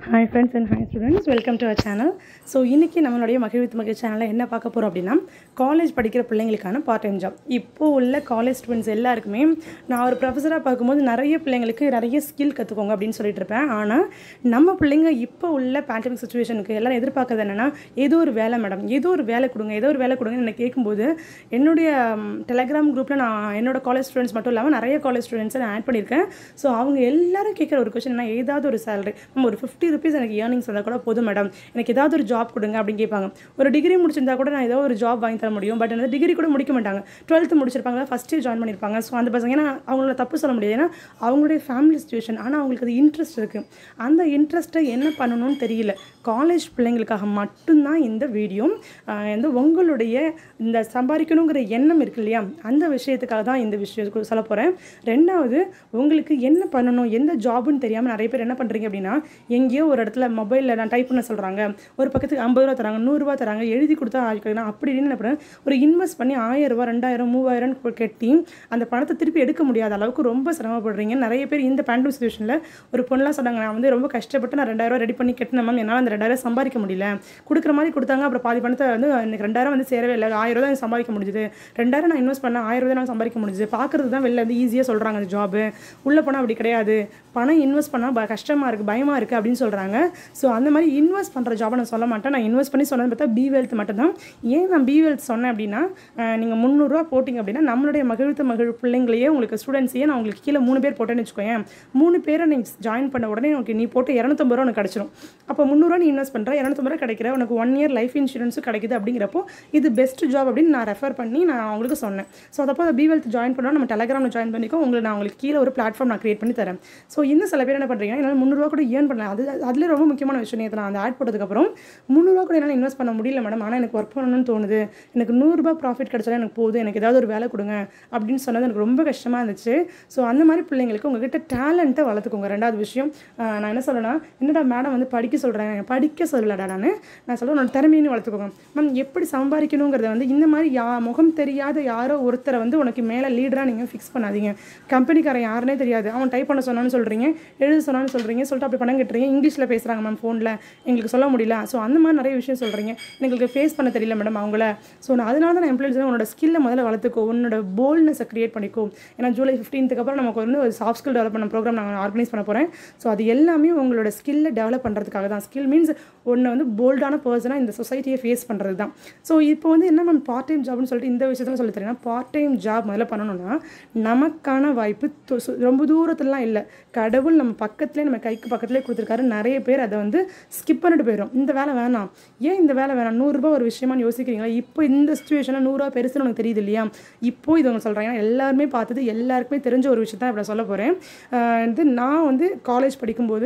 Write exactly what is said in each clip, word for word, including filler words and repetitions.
Hi friends and hi students, welcome to our channel. So இன்னைக்கு நம்மளுடைய மகிழ் with மகிழ் சேனல்ல என்ன பார்க்க போறோம் அப்படினா காலேஜ் படிக்கிற பிள்ளைகளுக்கான பார்ட் டைம் ஜாப். இப்போ உள்ள காலேஜ் ஸ்டூடண்ட்ஸ் எல்லாருக்குமே நான் ஒரு ப்ரொஃபசரா பாக்கும்போது நிறைய பிள்ளைங்களுக்கு நிறைய ஸ்கில் கத்துக்கோங்க அப்படினு சொல்லிட்டு இருப்பேன். ஆனா நம்ம பிள்ளைங்க இப்போ உள்ள பேண்டமிக் சிச்சுவேஷனுக்கு எல்லாரும் எதிர்பார்க்கிறது என்னன்னா ஏதோ ஒரு வேலை மேடம், ஏதோ ஒரு வேலை கொடுங்க, ஏதோ ஒரு வேலை கொடுங்கன்னு என்ன கேட்கும்போது என்னுடைய டெலிகிராம் குரூப்ல நான் என்னோட காலேஜ் ஸ்டூடண்ட்ஸ் மட்டும் இல்லாம நிறைய காலேஜ் ஸ்டூடண்ட்ஸ் நான் ஆட் பண்ணிருக்கேன். சோ அவங்க எல்லாரும் கேக்குற ஒரு क्वेश्चन என்ன, ஏதாவது ஒரு salary நம்ம ஒரு fifty rupees எனக்கு earnings வந்தா கூட போதும் மேடம், எனக்கு ஏதாவது ஒரு ஜாப் கொடுங்க அப்படி கேட்பாங்க. ஒரு டிகிரி முடிச்சிருந்தா கூட நான் ஏதோ ஒரு ஜாப் வாங்கி தர முடியும். பட் அந்த டிகிரி கூட முடிக்க மாட்டாங்க. twelfth முடிச்சிருப்பாங்க, ஃபர்ஸ்ட் இயர் ஜாயின் பண்ணிருப்பாங்க. சோ அந்த பசங்க ஏன்னா அவங்கள தப்பு சொல்ல முடியாது, ஏன்னா அவங்களுடைய ஃபேமிலி சிச்சுவேஷன். ஆனா அவங்களுக்கு அது இன்ட்ரெஸ்ட் இருக்கு. அந்த இன்ட்ரெஸ்ட்டை என்ன பண்ணணும்னு தெரியல. காலேஜ் பிள்ளைங்களுக்காக மட்டும்தான் இந்த வீடியோ. வந்து உங்களுடைய இந்த சம்பாதிக்கணுங்கிற எண்ணம் இருக்கு இல்லையா, அந்த விஷயத்துக்காக தான் இந்த விஷயம் சொல்ல போறேன். ரெண்டாவது, உங்களுக்கு என்ன பண்ணணும், எந்த ஜாப்னு தெரியாம நிறைய பேர் என்ன பண்றீங்க அப்படின்னா, எங்கேயோ ஒரு இடத்துல மொபைல்ல நான் டைப் பண்ண சொல்றாங்க, ஒரு பக்கத்துக்கு ஐம்பது ரூபாய் தராங்க, நூறு ரூபாய் தராங்க, எழுதி கொடுத்தா ஆகிக்கலாம் அப்படி என்ன பண்றேன், ஒரு இன்வெஸ்ட் பண்ணி ஆயிரம் ரூபாய் ரெண்டாயிரம் மூவாயிரம் கட்டி அந்த பணத்தை திருப்பி எடுக்க முடியாத அளவுக்கு ரொம்ப சிரமப்படுறீங்க. நிறைய பேர் இந்த பேண்டமிக் சிச்சுவேஷன்ல ஒரு பொண்ணெல்லாம் சொன்னாங்க, நான் வந்து ரொம்ப கஷ்டப்பட்டு நான் ரெண்டாயிரம் ரூபாய் ரெடி பண்ணி கட்டினேன் மேம், என்னால் அந்த ரெண்டாயிரம் சம்பாதிக்க முடியல, கொடுக்குற மாதிரி கொடுத்தாங்க, அப்புறம் பாதி பணத்தை வந்து எனக்கு ரெண்டாயிரம் வந்து சேரவே இல்லை, ஆயிரம் ரூபாய் தான் சம்பாதிக்க முடிஞ்சது, ரெண்டாயிரம் நான் இன்வெஸ்ட் பண்ண ஆயிரம் ரூபாய் நான் சம்பாதிக்க முடிஞ்சது. பார்க்கறது தான் வெளில வந்து ஈஸியாக சொல்றாங்க அந்த ஜாப், உள்ள போனால் அப்படி கிடையாது, பணம் இன்வெஸ்ட் பண்ணால் கஷ்டமா இருக்கு, பயமா இருக்கு அப்படின்னு சொல்றாங்க. ஸோ அந்த மாதிரி இன்வெஸ்ட் பண்ற ஜாபை நான் சொல்ல மாட்டேன். நான் இன்வெஸ்ட் பண்ணி சொன்னது பார்த்தா பி வெல்த் மட்டும் தான். ஏன் நான் பி வெல்த் சொன்னேன் அப்படின்னா, நீங்க முந்நூறு ரூபாய் போட்டிங்க அப்படின்னா நம்மளுடைய மகிழ்த்த மகிழ் பிள்ளைங்களையே உங்களுக்கு ஸ்டூடெண்ட்ஸையே நான் உங்களுக்கு கீழே மூணு பேர் போட்டேன்னு வச்சுக்கோங்க, மூணு பேரை நீ ஜாயின் பண்ண உடனே உனக்கு நீ போட்டு இரநூத்தம்பது ரூபா உனக்கு கிடைச்சிடும். அப்போ முந்நூறுவா நீ இன்வெஸ்ட் பண்ற, இரநூத்தம்பது ரூபா கிடைக்கிற, உனக்கு ஒன் இயர் லைஃப் இன்சூரன்ஸும் கிடைக்குது. அப்படிங்கிறப்போ இது பெஸ்ட் ஜாப் அப்படின்னு நான் ரெஃபர் பண்ணி நான் அவங்களுக்கு சொன்னேன். ஸோ அதப்போ அதை பி வெல்த் ஜாயின் பண்ணோம், நம்ம டெலிகிராமில் ஜாயின் பண்ணிக்கோ, உங்களுக்கு நான் உங்களுக்கு கீழே ஒரு பிளாட்ஃபார்ம் நான் கிரியேட் பண்ணி தரேன். ஸோ இன்னும் சில பேர் என்ன பண்ணுறீங்க, என்னால் முந்நூறுவா கூட ஏர்ன் பண்ணலாம். அது அதில் ரொம்ப முக்கியமான விஷயம், நேற்று நான் அந்த ஆட் போட்டதுக்கப்புறம் முந்நூறுவா கூட என்னால் இன்வெஸ்ட் பண்ண முடியல மேடம், ஆனால் எனக்கு ஒர்க் பண்ணணும்னு தோணுது, எனக்கு நூறுரூபா ப்ராஃபிட் கிடைச்சாலும் எனக்கு போதும், எனக்கு ஏதாவது ஒரு வேலை கொடுங்க அப்படின்னு சொன்னது எனக்கு ரொம்ப கஷ்டமாக இருந்துச்சு. ஸோ அந்த மாதிரி பிள்ளைங்களுக்கு உங்ககிட்ட டேலண்ட்டை வளர்த்துக்கோங்க. ரெண்டாவது விஷயம், நான் என்ன சொல்கிறேன்னா, என்னடா மேடம் வந்து படிக்க சொல்கிறேன், படிக்க சொல்லலடா நான் நான் சொல்ல உன்னோட திறமையின்னு வளர்த்துக்கோங்க மேம். எப்படி சம்பாதிக்கணுங்கிறத வந்து இந்த மாதிரி யா முகம் தெரியாத யாரோ ஒருத்தரை வந்து உனக்கு மேலே லீடராக நீங்கள் ஃபிக்ஸ் பண்ணாதீங்க. கம்பெனிக்காரன் யாருன்னே தெரியாது, அவன் டைப் பண்ண சொன்னான்னு சொல்கிறீங்க, எழுத சொன்னான்னு சொல்கிறீங்க, சொல்லிட்டு அப்படி பணம் கட்டுறீங்க, இங்கிலீஷில் பேசுகிறாங்க மேம் ஃபோனில், எங்களுக்கு சொல்ல முடியல. ஸோ அந்த மாதிரி நிறைய விஷயம் சொல்கிறீங்க, எங்களுக்கு ஃபேஸ் பண்ண தெரியல மேடம் அவங்கள. ஸோ நான் அதனால தான் நான் எம்ப்ளாயிஸ் உன்னோட ஸ்கில்லை முதல்ல வளர்த்துக்கோ, உன்னோட போல்ட்னஸை கிரியேட் பண்ணிக்கோ. ஏன்னா ஜூலை ஃபிஃப்டீன்த்துக்கு அப்புறம் நமக்கு வந்து ஒரு சாஃப்ட் ஸ்கில் டெவலப் பண்ண ப்ரோக்ராம் நாங்கள் ஆர்கனைஸ் பண்ண போகிறேன். ஸோ அது எல்லாமே உங்களோட ஸ்கில்லை டெவலப் பண்ணுறதுக்காக தான். ஸ்கில் மீன்ஸ் ஒன்று வந்து போல்டான பர்சனாக இந்த சொசைட்டியை ஃபேஸ் பண்ணுறது தான். ஸோ இப்போ வந்து என்ன மேம் பார்ட் டைம் ஜாப்னு சொல்லிட்டு இந்த விஷயத்தில் சொல்லி தரேன்னா, பார்ட் டைம் ஜாப் முதல்ல பண்ணணும்னா நமக்கான வாய்ப்பு ரொம்ப தூரத்துலலாம் இல்லை, கடவுள் நம்ம பக்கத்துலேயே நம்ம கைக்கு பக்கத்துலேயே கொடுத்துருக்காரு. நிறைய பேர் அதை வந்து ஸ்கிப் பண்ணிட்டு போயிடும். இந்த வேலை வேணாம், ஏன் இந்த வேலை வேணாம், நூறுரூபா ஒரு விஷயமானு யோசிக்கிறீங்களா? இப்போ இந்த சுச்சுவேஷனில் நூறுரூவா பெருசுன்னு உனக்கு தெரியுது இல்லையா? இப்போ இது அவங்க சொல்கிறாங்க, எல்லாருமே பார்த்தது எல்லாருக்குமே தெரிஞ்ச ஒரு விஷயம் தான் இப்படி சொல்ல போகிறேன். வந்து நான் வந்து காலேஜ் படிக்கும்போது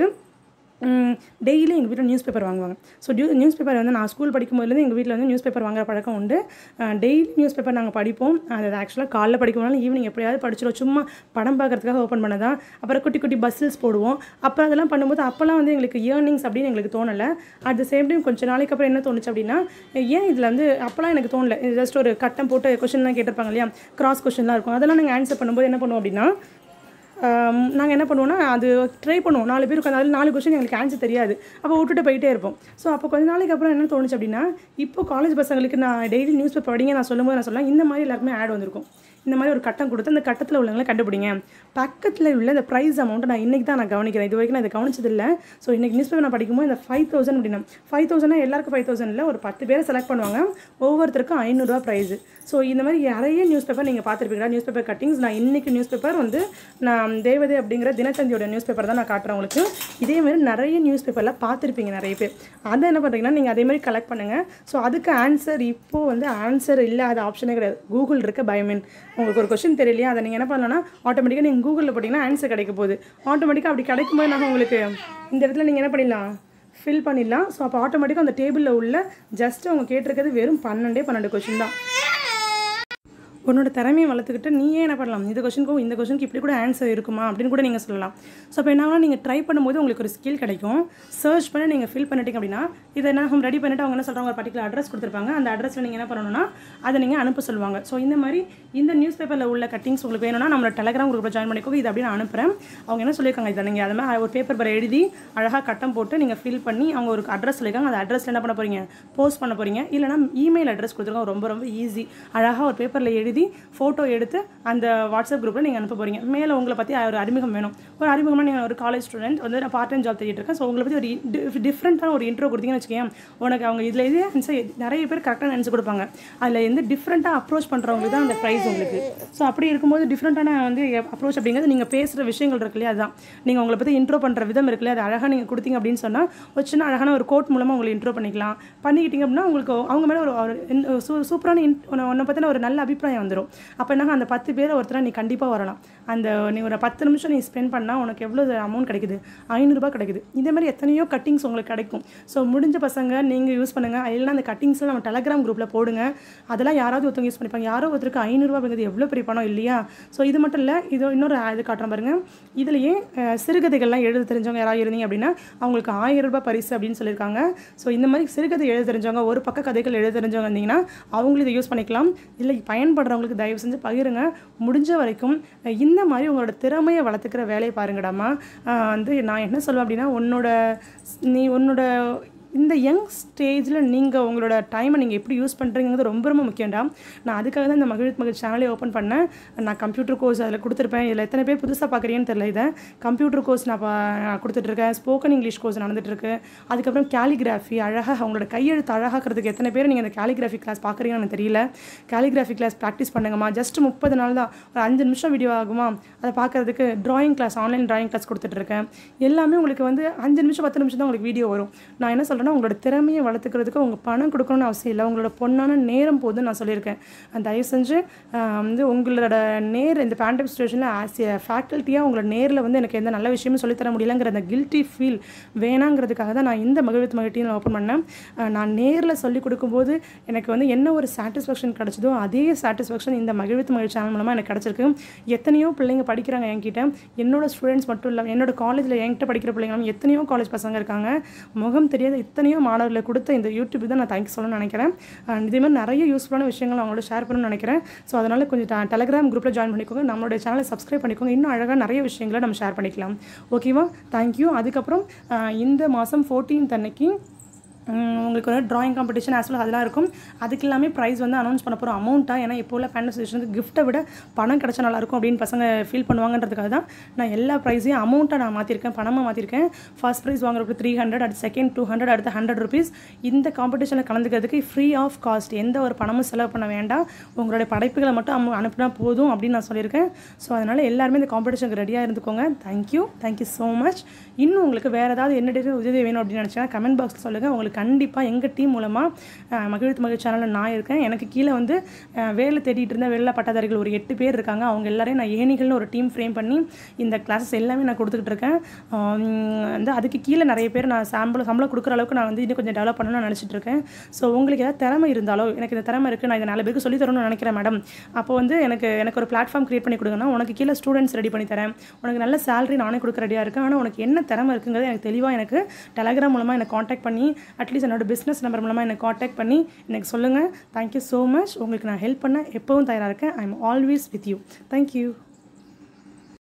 டெய்லி எங்கள் வீட்டில் நியூஸ் பேப்பர் வாங்குவாங்க. ஸோ நியூ நியூஸ் பேப்பர் வந்து நான் ஸ்கூல் படிக்கும்போதுலேருந்து எங்கள் வீட்டில் வந்து நியூஸ் பேப்பர் வாங்குற பழக்கம் உண்டு. டெய்லி நியூஸ் பேப்பர் நாங்கள் படிப்போம். அது ஆக்சுவலாக காலைல படிக்கும்போது ஈவினிங் எப்படியாவது படிச்சிடும், சும்மா படம் பார்க்கறதுக்காக ஓப்பன் பண்ணதான். அப்புறம் குட்டி குட்டி பஸ்ஸில்ஸ் போடுவோம். அப்புறம் அதெல்லாம் பண்ணும்போது அப்போல்லாம் வந்து எங்களுக்கு ஏர்னிங்ஸ் அப்படின்னு எங்களுக்கு தோணலை. அட் த சேம் டைம் கொஞ்சம் நாளைக்கு அப்புறம் என்ன தோணுச்சு அப்படின்னா, ஏன் இதில் வந்து அப்போல்லாம் எனக்கு தோணலை, ஜஸ்ட் ஒரு கட்டம் போட்டு கொஸ்டின்லாம் கேட்டிருப்பாங்க இல்லையா, கிராஸ் கொஸ்டின்லாம் இருக்கும், அதெல்லாம் நாங்கள் ஆன்சர் பண்ணும்போது என்ன பண்ணுவோம் அப்படின்னா, நாங்கள் என்ன பண்ணுவோம்னா அது ட்ரை பண்ணுவோம், நாலு பேருக்கு அதில் நாலு கொஸ்டின் எங்களுக்கு ஆன்சர் தெரியாது, அப்போ விட்டுட்டு போயிட்டே இருப்போம். ஸோ அப்போ கொஞ்ச நாளைக்கு அப்புறம் என்ன தோணுச்சு அப்படின்னா, இப்போ காலேஜ் பசங்களுக்கு நான் டெய்லி நியூஸ் பேப்பர் படிங்க நான் சொல்லும்போது நான் சொல்லலாம், இந்த மாதிரி எல்லாருக்குமே ஆட் வந்திருக்கும். இந்த மாதிரி ஒரு கட்டம் கொடுத்து அந்த கட்டத்தில் உள்ளவங்களை கண்டுபிடிங்க, பக்கத்தில் உள்ள இந்த ப்ரைஸ் அமௌண்ட்டை நான் இன்றைக்கி தான் நான் கவனிக்கிறேன், இது வரைக்கும் நான் இதை கவனிச்சதில்லை. ஸோ இன்றைக்கி நியூஸ் பேப்பர் நான் படிக்கும்போது இந்த ஃபைவ் தௌசண்ட் அப்படின்னா ஃபைவ் தௌசண்ட்னா எல்லாருக்கும் ஃபைவ் தௌசண்ட் இல்லை, ஒரு பத்து பேரை செலக்ட் பண்ணுவாங்க, ஒவ்வொருத்தருக்கும் ஐநூறுரூவா ப்ரைஸு. ஸோ இந்த மாதிரி நிறைய நியூஸ் பேப்பர் நீங்கள் பார்த்துருப்பீங்களா, நியூஸ் பேப்பர் கட்டிங்ஸ். நான் இன்றைக்கி நியூஸ் பேப்பர் வந்து நான் தேவதை அப்படிங்கிற தினத்தந்தியோட நியூஸ் பேப்பர் தான் நான் காட்டுறேன் உங்களுக்கு. இதே மாதிரி நிறைய நியூஸ் பேப்பரில் பார்த்துருப்பீங்க நிறைய பேர். அதை என்ன பண்ணுறீங்கன்னா, நீங்கள் அதே மாதிரி கலெக்ட் பண்ணுங்கள். ஸோ அதுக்கு ஆன்சர் இப்போது வந்து ஆன்சர் இல்லாத ஆப்ஷனே கிடையாது, கூகுள் இருக்க பயமீன். உங்களுக்கு ஒரு கொஸ்டின் தெரியலையா, அதை நீங்கள் என்ன பண்ணலாம்னா ஆட்டோமேட்டிக்காக நீங்கள் கூகுளில் போட்டிங்கன்னா ஆன்சர் கிடைக்க போகுது. ஆட்டோமேட்டிக்காக அப்படி கிடைக்கும்போது நான் உங்களுக்கு இந்த இடத்துல நீங்கள் என்ன பண்ணிடலாம், ஃபில் பண்ணிடலாம். ஸோ அப்போ ஆட்டோமேட்டிக்காக அந்த டேபிளில் உள்ள ஜஸ்ட் அவங்க கேட்டிருக்கிறது வெறும் பன்னெண்டே பன்னெண்டு கொஸ்டின் தான். உன்னோட திறமையை வளர்த்துக்கிட்டு நீயே என்ன பண்ணலாம், இந்த கொஷனுக்கும் இந்த கொஷனுக்கு இப்படி கூட ஆன்சர் இருக்குமா அப்படின்னு கூட நீங்கள் சொல்லலாம். ஸோ அப்போ என்ன நீங்கள் ட்ரை பண்ணும்போது உங்களுக்கு ஒரு ஸ்கில் கிடைக்கும். சர்ச் பண்ணி நீங்கள் ஃபில் பண்ணிட்டீங்க அப்படின்னா இதை நான் ரெடி பண்ணிவிட்டு அவங்க என்ன சொல்கிறாங்க, ஒரு பர்டிகுலர் அட்ரஸ் கொடுத்துருப்பாங்க. அந்த அட்ரஸில் நீங்கள் என்ன பண்ணணும்னா அதை நீங்கள் அனுப்ப சொல்லுவாங்க. ஸோ இந்த மாதிரி இந்த நியூஸ் பேப்பரில் உள்ள கட்டிங்ஸ் உங்களுக்கு வேணும்னா நம்மளோட டெலகிராம் குரூப்பில் ஜாயின் பண்ணிக்கோங்க. இது அப்படின்னு அனுப்புகிறேன். அவங்க என்ன சொல்லியிருக்காங்க, இதை நீங்கள் அது மாதிரி ஒரு பேப்பர் பரை எழுதி அழகாக கட்டம் போட்டு நீங்கள் ஃபில் பண்ணி அவங்க ஒரு அட்ரஸ் சொல்லியிருக்காங்க. அந்த அட்ரஸில் என்ன பண்ண போகிறீங்க, போஸ்ட் பண்ண போகிறீங்க. இல்லைனா இமெயில் அட்ரஸ் கொடுத்துருக்காங்க. ரொம்ப ரொம்ப ஈஸி. அழகாக ஒரு பேப்பரில் எழுதி ஃபோட்டோ எடுத்து அந்த வாட்ஸ்அப் குரூப்பில் நீங்கள் அனுப்ப போகிறீங்க. மேலே உங்களை பற்றி ஒரு அறிமுகம் வேணும். ஒரு அறிமுகமாக நீங்கள் ஒரு காலேஜ் ஸ்டூடெண்ட் வந்து நான் பார்ட் டைம் ஜாப் தேடிட்டு இருக்கேன். ஸோ உங்களை பற்றி ஒரு டிஃப்ரெண்ட்டான ஒரு இன்ட்ரோ கொடுத்தீங்கன்னு வச்சுக்கேன், உனக்கு அவங்க இதில் இது ஆன்சர் நிறைய பேர் கரெக்டாக ஆன்சர் கொடுப்பாங்க. அதில் எந்த டிஃப்ரெண்ட்டாக அப்ரோச் பண்ணுறவங்களுக்கு தான் அந்த ப்ரைஸ் உங்களுக்கு. ஸோ அப்படி இருக்கும்போது டிஃப்ரெண்ட்டான வந்து அப்ரோச் அப்படிங்கிறது நீங்கள் பேசுகிற விஷயங்கள் இருக்கு இல்லையா, அதுதான் நீங்கள் உங்களை பற்றி இன்ட்ரோ பண்ணுற விதம் இருக்கு இல்லையா, அது அழகாக நீங்கள் கொடுத்தீங்க அப்படின்னு சொன்னால் ஒரு சின்ன அழகான ஒரு கோட் மூலமாக உங்களை இன்ட்ரோ பண்ணிக்கலாம். பண்ணிக்கிட்டீங்க அப்படின்னா உங்களுக்கு அவங்க மேலே ஒரு சூப்பரான இன் உன்னை பற்றின ஒரு நல்ல அபிப்பிராயம் வந்துடும். அப்போ என்ன அந்த பத்து பேரை ஒருத்தர நீ கண்டிப்பாக வரலாம். அந்த நீ ஒரு பத்து நிமிஷம் நீ ஸ்பெண்ட் பண்ணால் உனக்கு எவ்வளோ அமௌண்ட் கிடைக்குது, ஐநூறுரூபா கிடைக்குது. இதே மாதிரி எத்தனையோ கட்டிங்ஸ் உங்களுக்கு கிடைக்கும். ஸோ முடிஞ்ச பசங்க நீங்கள் யூஸ் பண்ணுங்கள். இல்லைனா அந்த கட்டிங்ஸில் நம்ம டெலகிராம் குரூப்பில் போடுங்க. அதெல்லாம் யாராவது ஒருத்தவங்க யூஸ் பண்ணிப்பாங்க. யாரோ ஒருத்தருக்கு ஐநூறுரூவா அப்படிங்கிறது எவ்வளோ பெரிய பணம் இல்லையா. ஸோ இது மட்டும் இல்லை, இது இன்னொரு இது காட்டுறேன் பாருங்கள். இதுலேயே சிறுகதைகள்லாம் எழுத தெரிஞ்சவங்க யாராவது இருந்தீங்க அப்படின்னா அவங்களுக்கு ஆயிரம் ரூபாய் பரிசு அப்படின்னு சொல்லியிருக்காங்க. ஸோ இந்த மாதிரி சிறுகதை எழுத தெரிஞ்சவங்க, ஒரு பக்க கதைகள் எழுத தெரிஞ்சவங்க இருந்தீங்கன்னா அவங்களும் இதை யூஸ் பண்ணிக்கலாம். இல்லை பயன்படுறவங்களுக்கு தயவு செஞ்சு பகிருங்க. முடிஞ்ச வரைக்கும் இந்த மாதிரி உங்களோட திறமையை வளர்த்துக்கிற வேலையை பாருங்கடாமா. வந்து நான் என்ன சொல்லுவேன் அப்படின்னா, உன்னோட நீ உன்னோட இந்த யங் ஸ்டேஜில் நீங்கள் உங்களோட டைமை நீங்கள் எப்படி யூஸ் பண்ணுறீங்கிறது ரொம்ப ரொம்ப முக்கியம்டா. நான் அதுக்காக தான் இந்த மகிழ் மகிழ் சேனலே ஓப்பன் பண்ணேன். நான் கம்ப்யூட்டர் கோர்ஸ் அதில் கொடுத்துருப்பேன். இதில் எத்தனை பேர் புதுசாக பார்க்குறீங்கன்னு தெரியல. இதை கம்ப்யூட்டர் கோர்ஸ் நான் கொடுத்துட்ருக்கேன். ஸ்போக்கன் இங்கிலீஷ் கோர்ஸ் நடந்துகிட்ருக்கு. அதுக்கப்புறம் கேலிகிராஃபி, அழகாக அவங்களோட கையெழுத்து அழகாக்கிறதுக்கு எத்தனை பேர் நீங்கள் இந்த கேலிகிராஃபி கிளாஸ் பார்க்குறீங்கன்னு எனக்கு தெரியல. கேலிகிராஃபி கிளாஸ் ப்ராக்டிஸ் பண்ணுங்கம்மா. ஜஸ்ட் முப்பது நாள் தான், ஒரு அஞ்சு நிமிஷம் வீடியோ ஆகுமா, அதை பார்க்குறதுக்கு drawing class, online drawing class கொடுத்துட்ருக்கேன். எல்லாமே உங்களுக்கு வந்து அஞ்சு நிமிஷம் பத்து நிமிஷம் தான் உங்களுக்கு வீடியோ வரும். நான் என்ன சொல்கிறேன், உங்களோட திறமையை வளர்த்துக்கிறதுக்கு உங்கள் பணம் கொடுக்கணும்னு அவசியம் இல்லை. உங்களோட பொண்ணான நேரம் போதுன்னு நான் சொல்லியிருக்கேன். தயவு செஞ்சு வந்து உங்களோட நேர் இந்த பேண்டமிக் சிச்சுவேஷனில் ஆஸ் ஏ ஃபேக்கல்ட்டியாக உங்களோட நேரில் வந்து எனக்கு எந்த நல்ல விஷயமும் சொல்லித்தர முடியலங்கிற அந்த கில்ட்டி ஃபீல் வேணாங்கிறதுக்காக தான் நான் இந்த மகிழ்வித் மகிழ்ச்சியை ஓப்பன் பண்ணேன். நான் நேரில் சொல்லிக் கொடுக்கும்போது எனக்கு வந்து என்ன ஒரு சாட்டிஸ்ஃபேக்ஷன் கிடச்சதோ அதே சாட்டிஸ்ஃபேக்ஷன் இந்த மகிழ்வித் மகிழ்ச்சி சேனல் மூலமாக எனக்கு கிடச்சிருக்கு. எத்தனையோ பிள்ளைங்க படிக்கிறாங்க என்கிட்ட. என்னோட ஸ்டூடெண்ட்ஸ் மட்டும் இல்லை, என்னோட காலேஜில் என்கிட்ட படிக்கிற பிள்ளைங்களும் எத்தனையோ காலேஜ் பசங்க இருக்காங்க. முகம் தெரியாத எத்தனையோ மாணவர்களை கொடுத்த இந்த யூடியூப் தான் நான் தேங்க்ஸ் சொல்லணும்னு நினைக்கிறேன். இதே மாதிரி நிறைய யூஸ்ஃபுல்லான விஷயங்கள் அவங்களோட ஷேர் பண்ணணும்னு நினைக்கிறேன். ஸோ அதனால் கொஞ்சம் டெலகிராம் குரூப்பில் ஜாயின் பண்ணிக்கோங்க. நம்மளுடைய சேனலை சப்ஸ்கிரைப் பண்ணிக்கோங்க. இன்னும் அழகாக நிறைய விஷயங்களை நம்ம ஷேர் பண்ணிக்கலாம். ஓகேவா? தேங்க்யூ. அதுக்கப்புறம் இந்த மாதம் ஃபோர்டீன்த் அன்னைக்கு உங்களுக்கு ஒரு ட்ராயிங் காம்படிஷன் ஆஸ் வெல் அதெல்லாம் இருக்கும். அதுக்கு எல்லாமே ப்ரைஸ் வந்து அனௌன்ஸ் பண்ண போகிறோம் அமௌண்ட்டாக. ஏன்னா இப்போ உள்ள பேரண்ட்ஸ் சிச்சுவேஷனுக்கு கிஃப்ட்டை விட பணம் கிடச்சா நல்லாயிருக்கும் அப்படின்னு பசங்க ஃபீல் பண்ணுவாங்கன்றதுக்காக தான் நான் எல்லா ப்ரைஸையும் அமௌண்ட்டாக நான் மாற்றிருக்கேன், பணமாக மாற்றிருக்கேன். ஃபர்ஸ்ட் ப்ரைஸ் வாங்குறதுக்கு த்ரீ ஹண்ட்ரட், அடுத்து செகண்ட் டூ ஹண்ட்ரட், அடுத்து ஹண்ட்ரட் ருபீஸ். இந்த காம்படிஷனில் கலந்துக்கிறதுக்கு ஃப்ரீ ஆஃப் காஸ்ட், எந்த ஒரு பணமும் செலவு பண்ண வேண்டாம். உங்களுடைய படைப்புகளை மட்டும் அமௌ அனுப்பினா போதும் அப்படின்னு நான் சொல்லியிருக்கேன். ஸோ அதனால் எல்லாருமே இந்த காம்படிஷனுக்கு ரெடியாக இருந்துக்கோங்க. Thank you thank you so much. இன்னும் உங்களுக்கு வேறு ஏதாவது என்ன உதவி வேணும் அப்படின்னு நினச்சிங்கன்னா கமெண்ட் பாக்ஸில் சொல்லுங்கள். உங்களுக்கு கண்டிப்பாக எங்கள் டீம் மூலமாக மகிழ்வித் மகிழ் சேனலில் நான் இருக்கேன். எனக்கு கீழே வந்து வேலை தேடிட்டு இருந்த வேலை பட்டாதாரிகள் ஒரு எட்டு பேர் இருக்காங்க. அவங்க எல்லாரையும் நான் ஏணிகள்னு ஒரு டீம் ஃப்ரேம் பண்ணி இந்த கிளாஸஸ் எல்லாமே நான் கொடுத்துக்கிட்டு இருக்கேன். வந்து அதுக்கு கீழே நிறைய பேர் நான் சாம்பிள் சம்பளம் கொடுக்குற அளவுக்கு நான் வந்து இன்னும் கொஞ்சம் டெவலப் பண்ணணும்னு நினச்சிட்டு இருக்கேன். ஸோ உங்களுக்கு ஏதாவது திறமை இருந்தாலோ, எனக்கு இந்த திறமை இருக்குது, நான் இதை நாலு பேருக்கு சொல்லி தரணும்னு நினைக்கிறேன் மேடம், அப்போ வந்து எனக்கு எனக்கு ஒரு பிளாட்ஃபார்ம் கிரியேட் பண்ணி கொடுங்கன்னா உனக்கு கீழே ஸ்டூடெண்ட்ஸ் ரெடி பண்ணி தரேன், உனக்கு நல்ல சேலரி நானே கொடுக்க ரெடியாக இருக்கேன். ஆனால் உனக்கு என்ன திறமை இருக்குங்கிறது எனக்கு தெளிவாக எனக்கு டெலகிராம் மூலமாக எனக்கு காண்டாக்ட் பண்ணி அட்லீஸ்ட் என்னோட பிஸ்னஸ் நம்பர் மூலமாக எனக்கு காண்டாக்ட் பண்ணி எனக்கு சொல்லுங்கள். Thank you so much. உங்களுக்கு நான் ஹெல்ப் பண்ண எப்போவும் தயாராக இருக்கேன். I am always with you. Thank you.